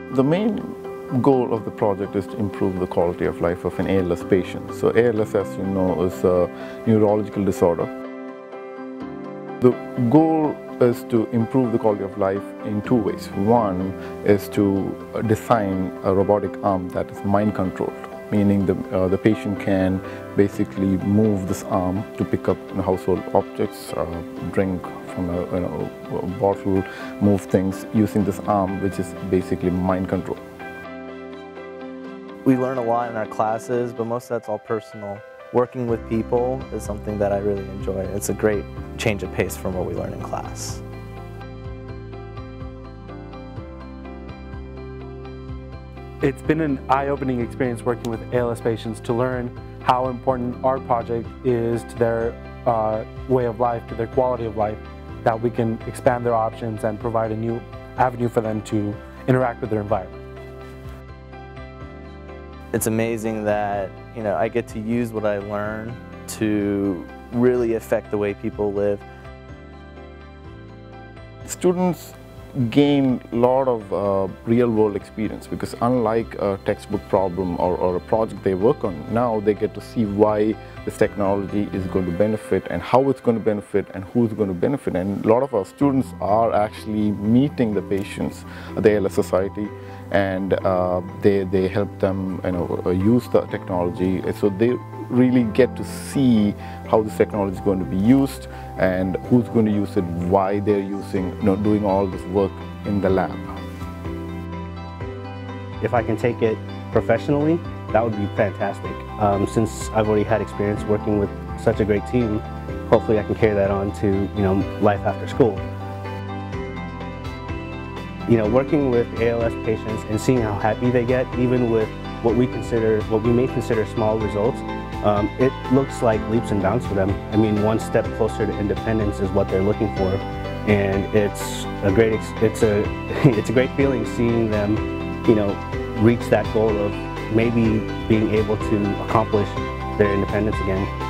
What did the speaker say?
The main goal of the project is to improve the quality of life of an ALS patient. So ALS, as you know, is a neurological disorder. The goal is to improve the quality of life in two ways. One is to design a robotic arm that is mind-controlled, meaning the patient can basically move this arm to pick up household objects, drink from a bottle, move things using this arm, which is basically mind control. We learn a lot in our classes, but most of that's all personal. Working with people is something that I really enjoy. It's a great change of pace from what we learn in class. It's been an eye-opening experience working with ALS patients to learn how important our project is to their way of life, to their quality of life, that we can expand their options and provide a new avenue for them to interact with their environment. It's amazing that I get to use what I learn to really affect the way people live. Students gain a lot of real-world experience, because unlike a textbook problem or a project they work on, now they get to see why this technology is going to benefit and how it's going to benefit and who's going to benefit. And a lot of our students are actually meeting the patients at the ALS Society, and they help them use the technology, so they really get to see how this technology is going to be used and who's going to use it, why they're doing all this work in the lab. If I can take it professionally, that would be fantastic. Since I've already had experience working with such a great team, hopefully I can carry that on to life after school. Working with ALS patients and seeing how happy they get, even with what we may consider small results, it looks like leaps and bounds for them. I mean, one step closer to independence is what they're looking for, and it's a great feeling seeing them, reach that goal of maybe being able to accomplish their independence again.